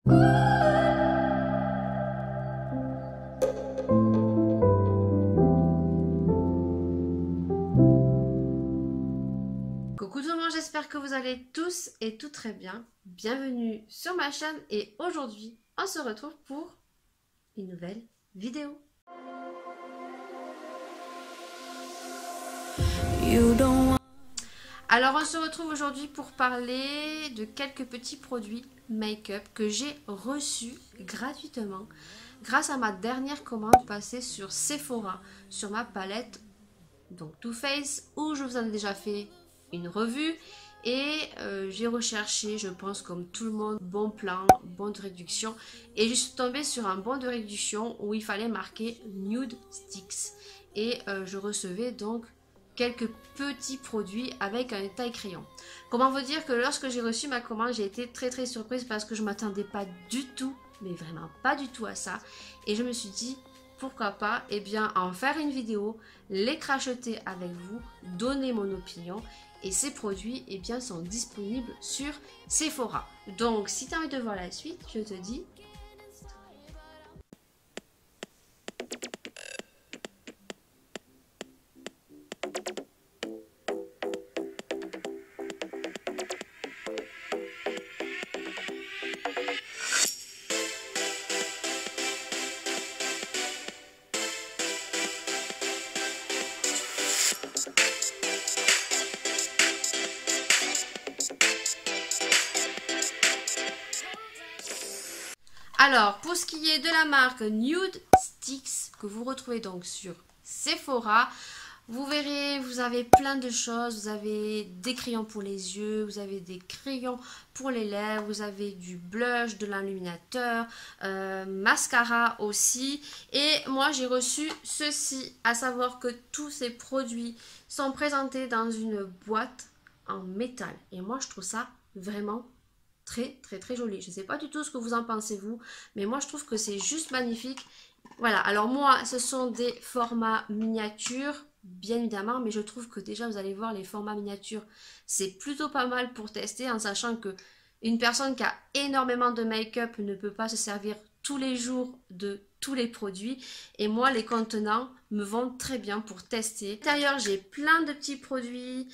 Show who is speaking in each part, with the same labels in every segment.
Speaker 1: Coucou tout le monde, j'espère que vous allez tous et tout très bien. Bienvenue sur ma chaîne et aujourd'hui on se retrouve pour une nouvelle vidéo. Alors on se retrouve aujourd'hui pour parler de quelques petits produits make-up que j'ai reçus gratuitement grâce à ma dernière commande passée sur Sephora sur ma palette donc Too Faced où je vous en ai déjà fait une revue et j'ai recherché, je pense comme tout le monde, bon plan, bon de réduction et je suis tombée sur un bon de réduction où il fallait marquer Nude Sticks et je recevais donc quelques petits produits avec un taille crayon. Comment vous dire que lorsque j'ai reçu ma commande, j'ai été très surprise parce que je m'attendais pas du tout, mais vraiment pas du tout à ça et je me suis dit pourquoi pas en faire une vidéo, les cracheter avec vous, donner mon opinion et ces produits sont disponibles sur Sephora. Donc si tu as envie de voir la suite, je te dis alors, pour ce qui est de la marque Nude Sticks, que vous retrouvez donc sur Sephora, vous verrez, vous avez plein de choses. Vous avez des crayons pour les yeux, vous avez des crayons pour les lèvres, vous avez du blush, de l'illuminateur, mascara aussi. Et moi, j'ai reçu ceci, à savoir que tous ces produits sont présentés dans une boîte en métal. Et moi, je trouve ça vraiment très joli. Je ne sais pas du tout ce que vous en pensez vous, mais moi je trouve que c'est juste magnifique. Voilà, alors moi ce sont des formats miniatures bien évidemment, mais je trouve que déjà vous allez voir les formats miniatures c'est plutôt pas mal pour tester, en sachant que une personne qui a énormément de make-up ne peut pas se servir tous les jours de tous les produits, et moi les contenants me vont très bien pour tester. D'ailleurs j'ai plein de petits produits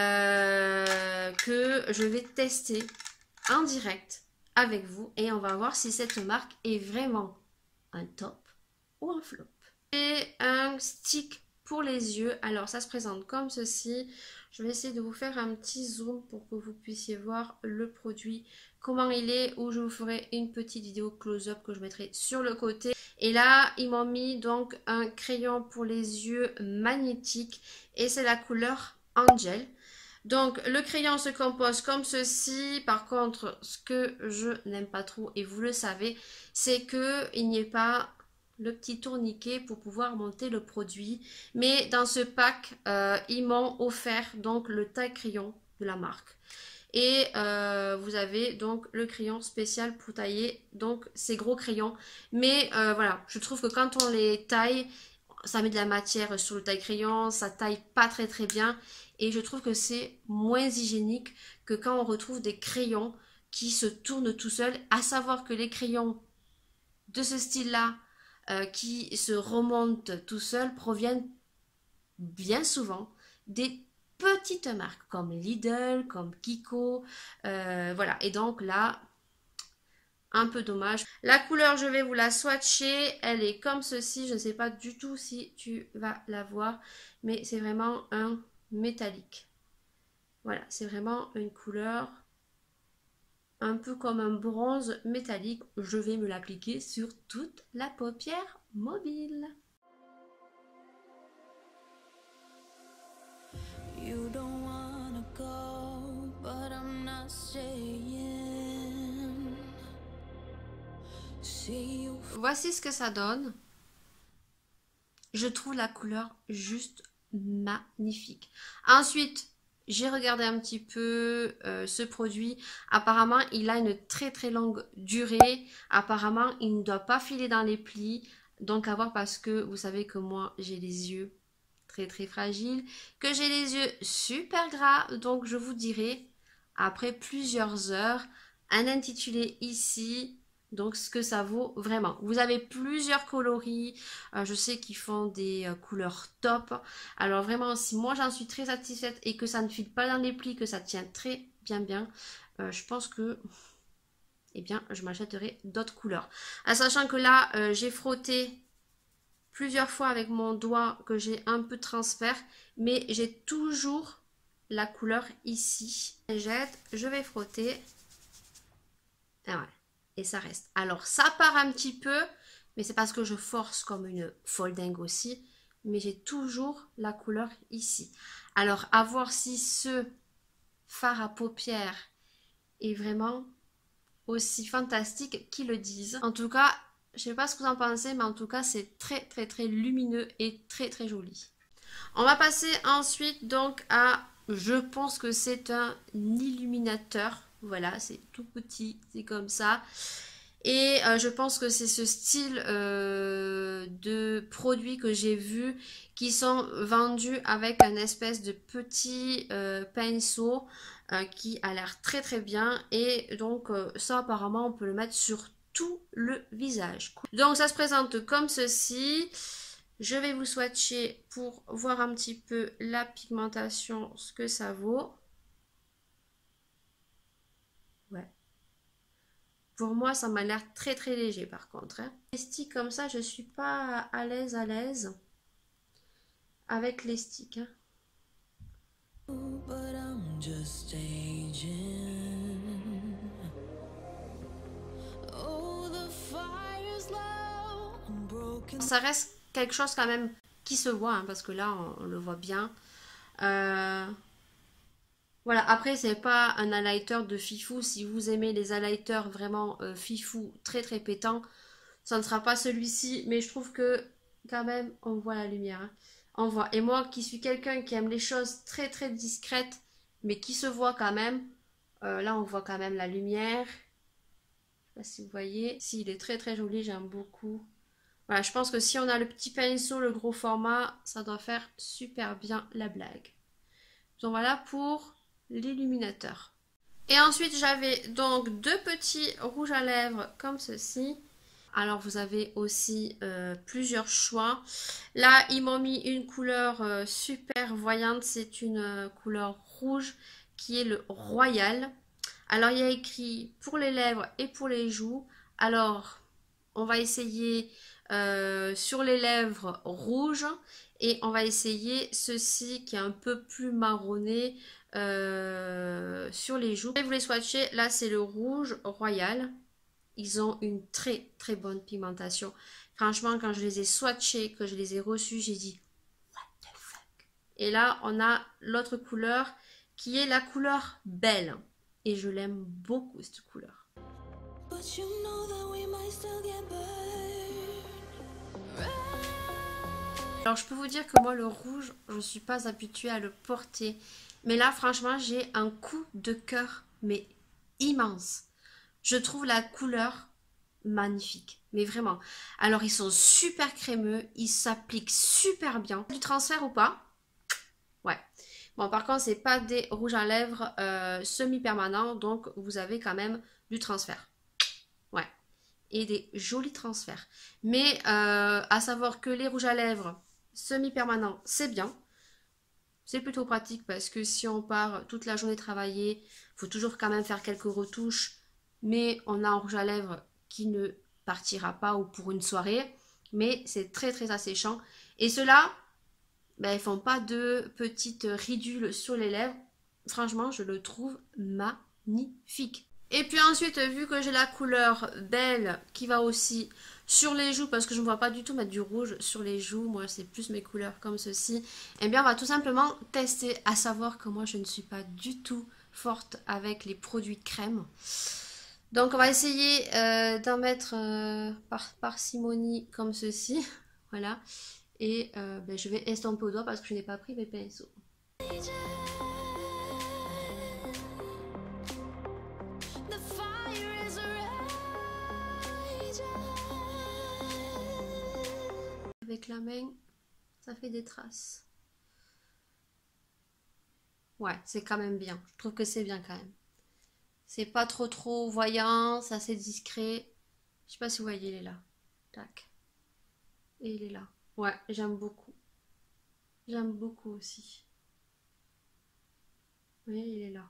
Speaker 1: que je vais tester en direct avec vous et on va voir si cette marque est vraiment un top ou un flop. Et un stick pour les yeux, alors ça se présente comme ceci. Je vais essayer de vous faire un petit zoom pour que vous puissiez voir le produit, comment il est, ou je vous ferai une petite vidéo close-up que je mettrai sur le côté. Et là ils m'ont mis donc un crayon pour les yeux magnétique et c'est la couleur Angel. Donc le crayon se compose comme ceci. Par contre, ce que je n'aime pas trop, et vous le savez, c'est qu'il n'y ait pas le petit tourniquet pour pouvoir monter le produit. Mais dans ce pack, ils m'ont offert donc le taille crayon de la marque. Et vous avez donc le crayon spécial pour tailler donc ces gros crayons. Mais voilà, je trouve que quand on les taille, ça met de la matière sur le taille crayon, ça taille pas très bien. Et je trouve que c'est moins hygiénique que quand on retrouve des crayons qui se tournent tout seuls. À savoir que les crayons de ce style-là, qui se remontent tout seuls, proviennent bien souvent des petites marques comme Lidl, comme Kiko. Voilà, et donc là, un peu dommage. La couleur, je vais vous la swatcher. Elle est comme ceci. Je ne sais pas du tout si tu vas la voir, mais c'est vraiment un métallique. Voilà, c'est vraiment une couleur un peu comme un bronze métallique. Je vais me l'appliquer sur toute la paupière mobile. You don't wanna go, but I'm not staying. Voici ce que ça donne. Je trouve la couleur juste magnifique. Ensuite, j'ai regardé un petit peu ce produit. Apparemment, il a une très longue durée. Apparemment, il ne doit pas filer dans les plis. Donc à voir, parce que vous savez que moi, j'ai les yeux très fragiles, que j'ai les yeux super gras. Donc je vous dirai, après plusieurs heures, un intitulé ici Donc ce que ça vaut vraiment. Vous avez plusieurs coloris. Je sais qu'ils font des couleurs top. Alors vraiment, si moi j'en suis très satisfaite et que ça ne file pas dans les plis, que ça tient très bien, je pense que eh bien je m'achèterai d'autres couleurs. En sachant que là, j'ai frotté plusieurs fois avec mon doigt, que j'ai un peu de transfert, mais j'ai toujours la couleur ici. Je vais frotter. Et ouais. Et ça reste. Alors ça part un petit peu, mais c'est parce que je force comme une folle dingue aussi. Mais j'ai toujours la couleur ici. Alors à voir si ce fard à paupières est vraiment aussi fantastique qu'ils le disent. En tout cas, je sais pas ce que vous en pensez, mais en tout cas c'est très lumineux et très joli. On va passer ensuite donc à, je pense que c'est un illuminateur. Voilà, c'est tout petit, c'est comme ça. Et je pense que c'est ce style de produits que j'ai vu qui sont vendus avec un espèce de petit pinceau qui a l'air très bien. Et donc ça apparemment on peut le mettre sur tout le visage. Donc ça se présente comme ceci. Je vais vous swatcher pour voir un petit peu la pigmentation, ce que ça vaut. Ouais. Pour moi, ça m'a l'air très léger par contre. Hein. Les sticks comme ça, je suis pas à l'aise avec les sticks. Hein. Ça reste quelque chose quand même qui se voit, hein, parce que là, on le voit bien. Voilà, après, c'est pas un highlighter de fifou. Si vous aimez les highlighters vraiment fifou, très pétants, ça ne sera pas celui-ci. Mais je trouve que quand même, on voit la lumière. Hein. On voit. Et moi, qui suis quelqu'un qui aime les choses très discrètes, mais qui se voit quand même, là, on voit quand même la lumière. Je sais pas si vous voyez. Si, il est très joli, j'aime beaucoup. Voilà, je pense que si on a le petit pinceau, le gros format, ça doit faire super bien la blague. Donc voilà pour l'illuminateur. Et ensuite, j'avais donc deux petits rouges à lèvres comme ceci. Alors, vous avez aussi plusieurs choix. Là, ils m'ont mis une couleur super voyante. C'est une couleur rouge qui est le Royal. Alors, il y a écrit pour les lèvres et pour les joues. Alors, on va essayer sur les lèvres rouges. Et on va essayer ceci qui est un peu plus marronné sur les joues. Et vous les swatcher, là c'est le rouge Royal. Ils ont une très bonne pigmentation. Franchement, quand je les ai swatchés, que je les ai reçus, j'ai dit what the fuck. Et là, on a l'autre couleur qui est la couleur Belle. Et je l'aime beaucoup cette couleur. Alors je peux vous dire que moi le rouge, je ne suis pas habituée à le porter. Mais là franchement j'ai un coup de cœur mais immense. Je trouve la couleur magnifique. Mais vraiment. Alors ils sont super crémeux, ils s'appliquent super bien. Du transfert ou pas? Ouais. Bon par contre c'est pas des rouges à lèvres semi-permanents. Donc vous avez quand même du transfert. Ouais. Et des jolis transferts. Mais à savoir que les rouges à lèvres semi-permanent, c'est bien. C'est plutôt pratique parce que si on part toute la journée travailler, il faut toujours quand même faire quelques retouches. Mais on a un rouge à lèvres qui ne partira pas ou pour une soirée. Mais c'est très asséchant. Et ceux-là, ben, ils font pas de petites ridules sur les lèvres. Franchement, je le trouve magnifique. Et puis ensuite, vu que j'ai la couleur Belle qui va aussi sur les joues, parce que je ne vois pas du tout mettre du rouge sur les joues, moi c'est plus mes couleurs comme ceci, eh bien on va tout simplement tester, à savoir que moi je ne suis pas du tout forte avec les produits crème. Donc on va essayer d'en mettre par parcimonie comme ceci, voilà, et ben, je vais estomper au doigt parce que je n'ai pas pris mes pinceaux. Avec la main, ça fait des traces. Ouais, c'est quand même bien. Je trouve que c'est bien quand même. C'est pas trop voyant, c'est assez discret. Je sais pas si vous voyez, il est là. Tac. Et il est là. Ouais, j'aime beaucoup. J'aime beaucoup aussi. Oui, il est là.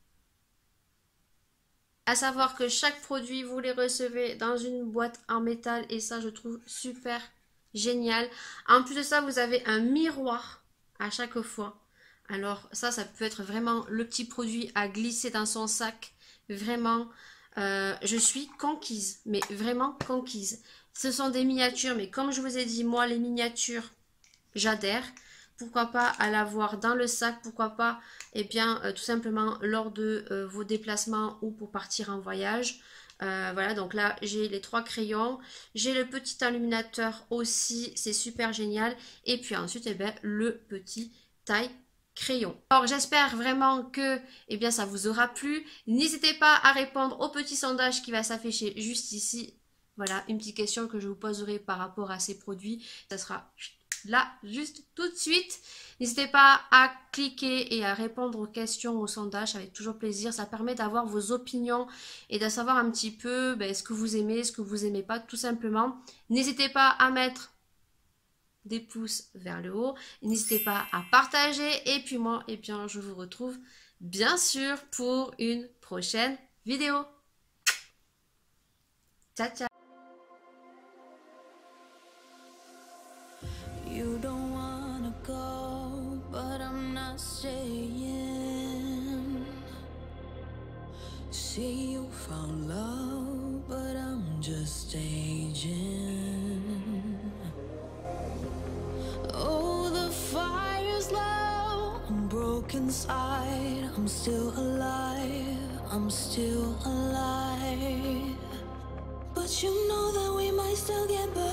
Speaker 1: À savoir que chaque produit, vous les recevez dans une boîte en métal et ça, je trouve super génial. En plus de ça, vous avez un miroir à chaque fois. Alors ça peut être vraiment le petit produit à glisser dans son sac. Vraiment, je suis conquise, mais vraiment conquise. Ce sont des miniatures, mais comme je vous ai dit, moi, les miniatures, j'adhère. Pourquoi pas à l'avoir dans le sac, pourquoi pas, eh bien, tout simplement lors de vos déplacements ou pour partir en voyage. Voilà, donc là, j'ai les 3 crayons. J'ai le petit illuminateur aussi, c'est super génial. Et puis ensuite, eh bien, le petit taille crayon. Alors, j'espère vraiment que eh bien, ça vous aura plu. N'hésitez pas à répondre au petit sondage qui va s'afficher juste ici. Voilà, une petite question que je vous poserai par rapport à ces produits. Ça sera là, juste tout de suite. N'hésitez pas à cliquer et à répondre aux questions, au sondage, ça fait toujours plaisir. Ça permet d'avoir vos opinions et de savoir un petit peu ce que vous aimez, ce que vous aimez pas, tout simplement. N'hésitez pas à mettre des pouces vers le haut. N'hésitez pas à partager. Et puis moi, eh bien, je vous retrouve bien sûr pour une prochaine vidéo. Ciao, ciao.
Speaker 2: You don't wanna go, but I'm not staying. See, you found love, but I'm just staging. Oh, the fire's low, I'm broken inside. I'm still alive, I'm still alive. But you know that we might still get by.